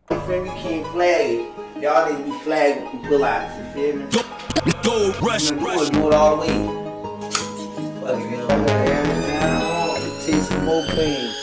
You feel me? You can't flag it. Y'all need to be flagged and pull out. You feel me? Go rush. Do it all the way. Fuck it, you know. It takes some more pain.